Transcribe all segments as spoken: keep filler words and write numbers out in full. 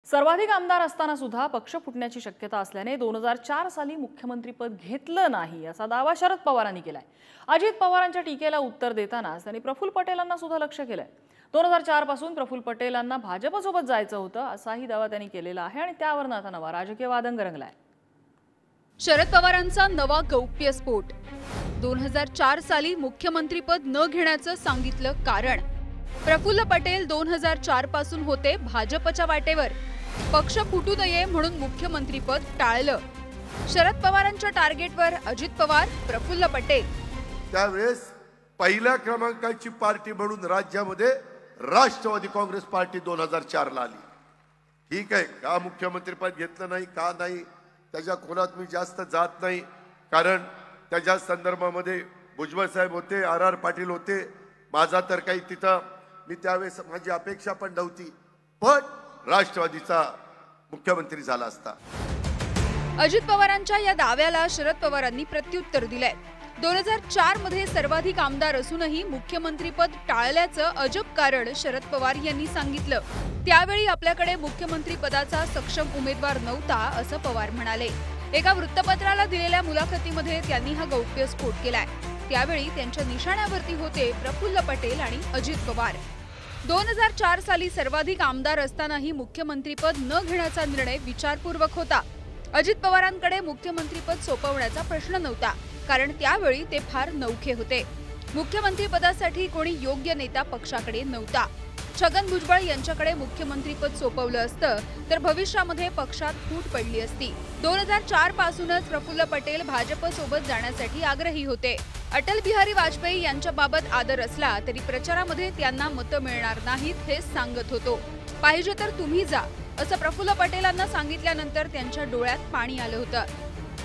सर्वाधिक आमदार असताना सुद्धा पक्ष फुटण्याची शक्यता असल्याने दोन हजार चार साली मुख्यमंत्रीपद घेतलं नाही असा दावा शरद पवारांनी केलाय। अजित पवारांच्या टीकेला उत्तर देताना त्यांनी प्रफुल्ल पटेलांना सुद्धा लक्ष केलंय। दोन हजार चार पासून प्रफुल्ल पटेलांना भाजपसोबत जायचं होतं असाही दावा त्यांनी केलेला आहे आणि त्यावरून आता नवा राजकीय वादंग रंगलाय। शरद पवारांचा नवा गौप्यस्फोट। दोन हजार चार साली मुख्यमंत्रीपद न घेण्याचं सांगितलं कारण। प्रफुल्ल पटेल दोन हजार चार पासून होते भाजपच्या वाटेवर। पक्ष फुटू नये म्हणून मुख्यमंत्रीपद टाळलं। शरद पवारांच्या टार्गेटवर अजित पवार, प्रफुल्ल पटेल। त्यावेळेस पहिल्या क्रमांकाची पार्टी म्हणून राज्यामध्ये राष्ट्रवादी काँग्रेस पार्टी दोन हजार चार ला आली। ठीक आहे, का मुख्यमंत्रीपद घेतलं नाही, का नाही त्याच्या खोलात मी जास्त जात नाही, कारण त्याच्या संदर्भामध्ये भुजबळ साहेब होते, आर आर पाटील होते। माझा तर काही तिथं मी त्यावेळेस माझी अपेक्षा पण नव्हती, पण राष्ट्रवादीचा मुख्यमंत्री झाला असता। अजित पवारांच्या या दाव्याला शरद पवारांनी प्रत्युत्तर दिलंय। दोन हजार चार मध्ये सर्वाधिक आमदार असूनही मुख्यमंत्रीपद टाळल्याचं अजब कारण शरद पवार यांनी सांगितलं। त्यावेळी आपल्याकडे मुख्यमंत्री पदाचा सक्षम उमेदवार नव्हता असं पवार म्हणाले। एका वृत्तपत्राला दिलेल्या मुलाखतीमध्ये त्यांनी हा गौप्यस्फोट केलाय। त्यावेळी त्यांच्या निशाण्यावरती होते प्रफुल्ल पटेल आणि अजित पवार। दोन हजार चार साली सर्वाधिक आमदार असतानाही मुख्यमंत्रीपद न घेण्याचा निर्णय विचारपूर्वक होता। अजित पवारांकडे मुख्यमंत्रीपद सोपवण्याचा प्रश्न नव्हता, कारण त्यावेळी ते फार नवखे होते। मुख्यमंत्रीपदासाठी कोणी योग्य नेता पक्षाकडे नव्हता। छगन भुजबळ यांच्याकडे मुख्यमंत्रीपद सोपवलं असतं तर भविष्यामध्ये पक्षात फूट पडली असती। दोन हजार चार पासूनच प्रफुल्ल पटेल भाजपसोबत जाण्यासाठी आग्रही होते। अटल बिहारी वाजपेयी यांच्याबाबत आदर असला तरी प्रचारामध्ये त्यांना मतं मिळणार नाहीत हे सांगत होतो। पाहिजे तर तुम्ही जा असं प्रफुल्ल पटेलांना सांगितल्यानंतर त्यांच्या डोळ्यात पाणी आलं होतं।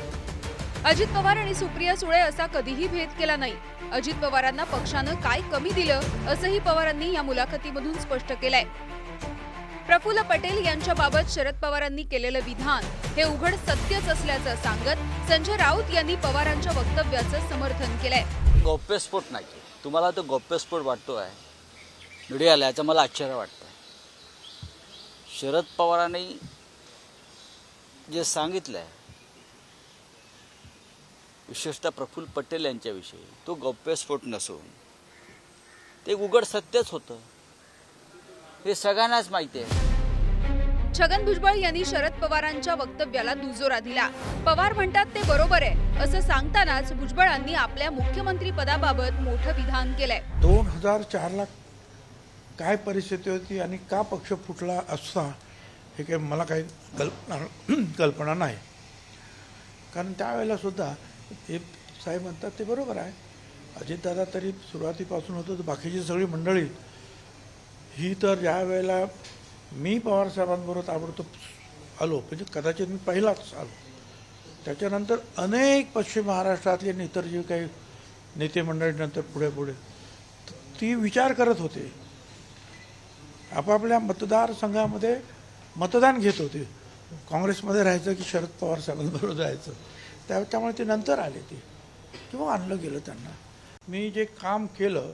अजित पवार आणि सुप्रिया सुळे असा कधीही भेद केला नाही। अजित पवारांना पक्षानं काय कमी दिलं असंही पवारांनी या मुलाखतीमधून स्पष्ट केलंय। प्रफुल्ल पटेल यांच्याबाबत शरद पवारांनी केलेलं विधान हे उघड सत्यच असल्याचं सांगत संजय राऊत यांनी पवारांच्या वक्तव्याचं समर्थन केलंय। गौप्यस्फोट नाही, तुम्हाला तो गौप्यस्फोट वाटतोय मीडियाला, याचं मला आश्चर्य वाटतंय। शरद पवारांनी जे सांगितलंय विशेषतः प्रफुल्ल पटेल यांच्याविषयी तो गौप्यस्फोट नसून ते उघड सत्यच होतं, हे सगळ्यांनाच माहिती आहे। छगन भुजबळ यांनी शरद पवारांच्या वक्तव्याला दुजोरा दिला। पवार म्हणतात ते बरोबर आहे असं सांगतानाच भुजबळांनी आपल्या मुख्यमंत्री पदाबाबत मोठं विधान केलंय। दोन हजार चार ला काय परिस्थिती होती आणि का पक्ष फुटला असता हे काही मला काही कल्पना कल्पना नाही, कारण त्यावेळेला सुद्धा हे साहेब म्हणतात ते बरोबर आहे। अजितदादा तरी सुरुवातीपासून होतं, तर बाकीची सगळी मंडळी ही तर ज्या वेळेला मी पवार साहेबांबरोबर ताबडतोब आलो, म्हणजे कदाचित मी पहिलाच आलो, त्याच्यानंतर अनेक पश्चिम महाराष्ट्रातले इतर जे काही नेते मंडळीनंतर पुढे पुढे ती विचार करत होते, आपापल्या मतदारसंघामध्ये मतदान घेत होते, काँग्रेसमध्ये राहायचं की शरद पवार साहेबांबरोबर जायचं। त्या त्यामुळे ते नंतर आले ते किंवा आणलं गेलं त्यांना। मी जे काम केलं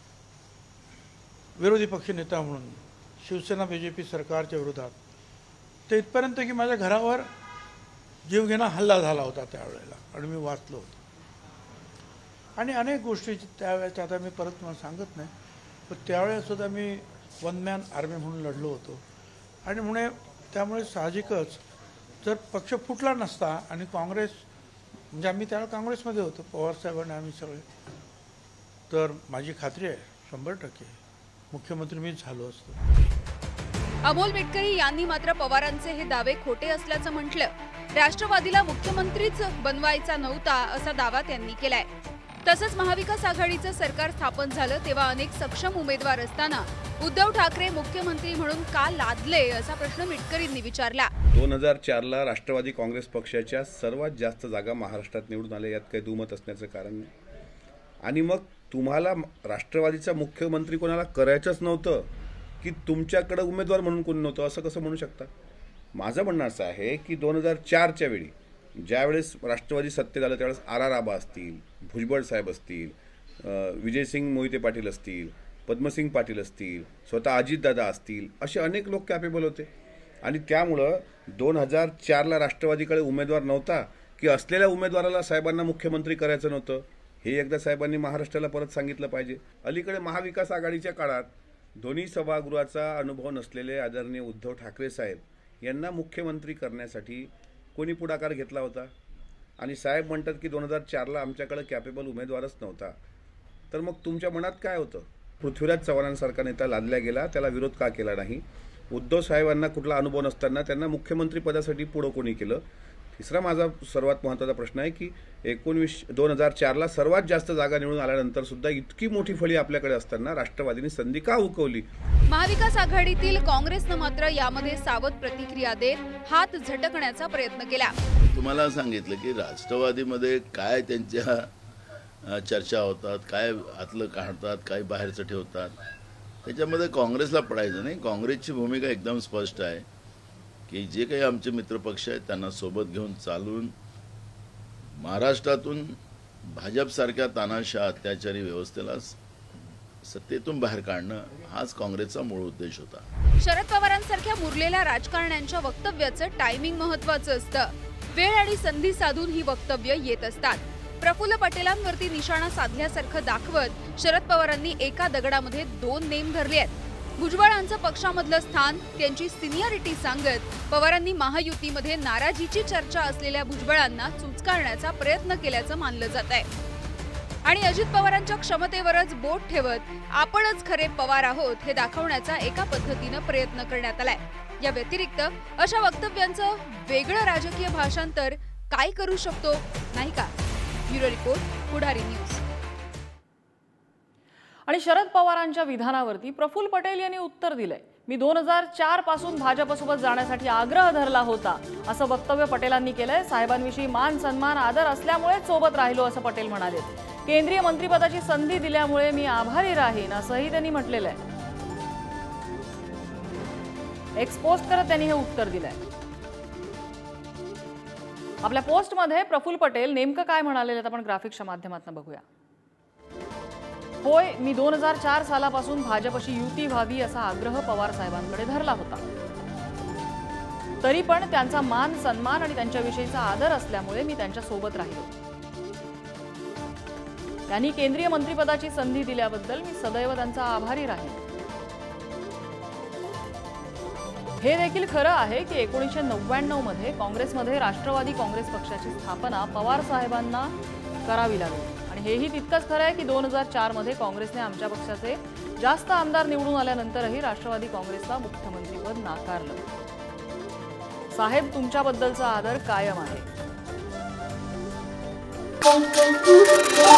विरोधी पक्षनेता म्हणून शिवसेना बी जे पी सरकारच्या विरोधात, ते इथपर्यंत की माझ्या घरावर जीवघेणा हल्ला झाला होता त्यावेळेला, आणि मी वाचलो होतो। आणि अनेक गोष्टी त्यावेळेच्या आता मी परत मला सांगत नाही, पण त्यावेळेसुद्धा मी वन मॅन आर्मी म्हणून लढलो होतो। आणि मुळे त्यामुळे साहजिकच जर पक्ष फुटला नसता आणि काँग्रेस, म्हणजे आम्ही त्यावेळेला काँग्रेसमध्ये होतो पवारसाहेबांनी आम्ही सगळे, तर माझी खात्री आहे शंभर टक्के मुख्यमंत्री मीच झालो असतो। अमोल मिटकरी यांनी मात्र पवारांचे हे दावे खोटे असल्याचं म्हटलं। राष्ट्रवादीला मुख्यमंत्रीच बनवायचा नव्हता असा दावा त्यांनी केलाय। तसंच महाविकास आघाडीचं सरकार स्थापन झालं तेव्हा अनेक सक्षम उमेदवार असताना उद्धव ठाकरे मुख्यमंत्री म्हणून का लादले असा प्रश्न मिटकरींनी विचारला। दोन हजार चार ला राष्ट्रवादी काँग्रेस पक्षाच्या सर्वात जास्त जागा महाराष्ट्रात निवडून आल्या, यात काही दुमत असण्याचं कारण नाही। आणि मग तुम्हाला राष्ट्रवादीचा मुख्यमंत्री कोणाला करायचंच नव्हतं की तुमच्याकडे उमेदवार म्हणून कोणी नव्हतं असं कसं म्हणू शकता? माझं म्हणणं असं आहे की दोन हजार चारच्या वेळी ज्यावेळेस राष्ट्रवादी सत्तेत आलं त्यावेळेस आर आर आबा असतील, भुजबळ साहेब असतील, विजयसिंग मोहिते पाटील असतील, पद्मसिंग पाटील असतील, स्वतः अजितदादा असतील, असे अनेक लोक कॅपेबल होते। आणि त्यामुळं दोन हजार चारला राष्ट्रवादीकडे उमेदवार नव्हता की असलेल्या उमेदवाराला साहेबांना मुख्यमंत्री करायचं नव्हतं, हे एकदा साहेबांनी महाराष्ट्राला परत सांगितलं पाहिजे. अलीकडे महाविकास आघाडीच्या काळात दोन्ही सभागृहाचा अनुभव नसलेले आदरणीय उद्धव ठाकरे साहेब यांना मुख्यमंत्री करण्यासाठी कोणी पुढाकार घेतला होता? आणि साहेब म्हणतात की दोन हजार चारला आमच्याकडे कॅपेबल उमेदवारच नव्हता. तर मग तुमच्या मनात काय होतं? पृथ्वीराज चव्हाणांसारखा नेता लादला गेला, त्याला विरोध का केला नाही? उद्धव साहेबांना कुठला अनुभव नसताना त्यांना मुख्यमंत्री पदासाठी पुढं कोणी केलं? तिसरा माझा सर्वात महत्त्वाचा प्रश्न आहे की एकोणवीस दोन हजार चारला सर्वात जास्त जागा निवडून आल्यानंतर सुद्धा इतकी मोठी फळी आपल्याकडे असताना राष्ट्रवादीने संधी का हुकवली? महाविकास आघाडीतील काँग्रेसनं मात्र यामध्ये सावध प्रतिक्रिया देत हात झटकण्याचा प्रयत्न केला. तुम्हाला सांगितलं की राष्ट्रवादीमध्ये काय त्यांच्या चर्चा होतात, काय आतलं काढतात, काय बाहेरचं ठेवतात, त्याच्यामध्ये काँग्रेसला पडायचं नाही. काँग्रेसची भूमिका एकदम स्पष्ट आहे की जे काही आमचे मित्रपक्ष आहेत त्यांना सोबत घेऊन चालून महाराष्ट्रातून भाजपसारख्या तानाशा अत्याचारी व्यवस्थेला सत्तेतून बाहेर काढणं हाच काँग्रेसचा मूळ उद्देश होता. शरद पवारांसारख्या मुरलेल्या राजकारण्यांच्या वक्तव्याचं टायमिंग महत्वाचं असतं. वेळ आणि संधी साधून ही वक्तव्य येत असतात. प्रफुल्ल पटेलांवरती निशाणा साधल्यासारखं दाखवत शरद पवारांनी एका दगडामध्ये दोन नेम धरले आहेत. भुजबळांचं पक्षामधलं स्थान, त्यांची सिनियरिटी सांगत पवारांनी महायुतीमध्ये नाराजीची चर्चा असलेल्या भुजबळांना चुचकारण्याचा प्रयत्न केल्याचं मानलं जात आहे. आणि अजित पवारांच्या क्षमतेवरच बोट ठेवत आपणच खरे पवार आहोत हे दाखवण्याचा एका पद्धतीनं प्रयत्न करण्यात आलाय. या व्यतिरिक्त अशा वक्तव्यांचं वेगळं राजकीय भाषांतर काय करू शकतो, नाही का? Bureau report, Pudhari news. आणि शरद पवारांच्या विधानावरती प्रफुल्ल पटेल यांनी उत्तर दिलंय. मी दोन हजार चार पासून भाजपसोबत जाण्यासाठी आग्रह धरला होता असं वक्तव्य पटेलांनी केलंय. साहेबांविषयी मान सन्मान आदर असल्यामुळे सोबत राहिलो असं पटेल म्हणाले. केंद्रीय मंत्रिपदाची संधी दिल्यामुळे मी आभारी राहीन असंही त्यांनी म्हटलेलं आहे. एक्सपोस्ट करत त्यांनी हे उत्तर दिलंय. आपल्या पोस्टमध्ये प्रफुल्ल पटेल नेमकं काय म्हणाले आपण ग्राफिक्सच्या माध्यमातून बघूया. होय, मी दोन हजार चार सालापासून भाजपशी युती व्हावी असा आग्रह पवार साहेबांकडे धरला होता. तरी पण त्यांचा मान सन्मान आणि त्यांच्याविषयीचा आदर असल्यामुळे मी त्यांच्या सोबत राहिलो. त्यांनी केंद्रीय मंत्रिपदाची संधी दिल्याबद्दल मी सदैव त्यांचा आभारी राहीन. हे देखील खरं आहे की एकोणीसशे नव्याण्णव मध्ये काँग्रेसमध्ये राष्ट्रवादी काँग्रेस पक्षाची स्थापना पवार साहेबांना करावी लागली. आणि हेही तितकंच खरं आहे की दोन हजार चार मध्ये काँग्रेसने आमच्या पक्षाचे जास्त आमदार निवडून आल्यानंतरही राष्ट्रवादी काँग्रेसला मुख्यमंत्रीपद नाकारलं. साहेब, तुमच्याबद्दलचा आदर कायम आहे.